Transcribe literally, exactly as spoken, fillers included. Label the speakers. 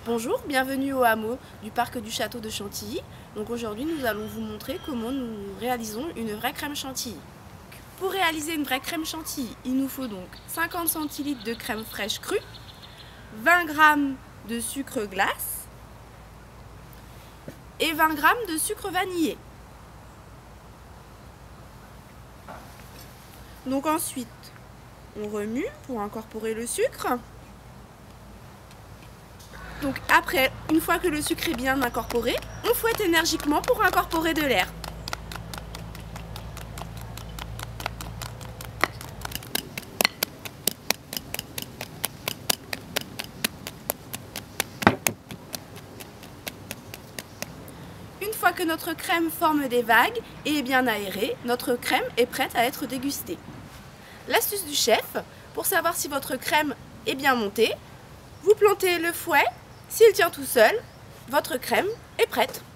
Speaker 1: Bonjour, bienvenue au hameau du parc du château de Chantilly. Donc aujourd'hui nous allons vous montrer comment nous réalisons une vraie crème chantilly. Pour réaliser une vraie crème chantilly, il nous faut donc cinquante centilitres de crème fraîche crue, vingt grammes de sucre glace et vingt grammes de sucre vanillé. Donc ensuite, on remue pour incorporer le sucre. Donc après, une fois que le sucre est bien incorporé, on fouette énergiquement pour incorporer de l'air. Une fois que notre crème forme des vagues et est bien aérée, notre crème est prête à être dégustée. L'astuce du chef, pour savoir si votre crème est bien montée, vous plantez le fouet. S'il tient tout seul, votre crème est prête.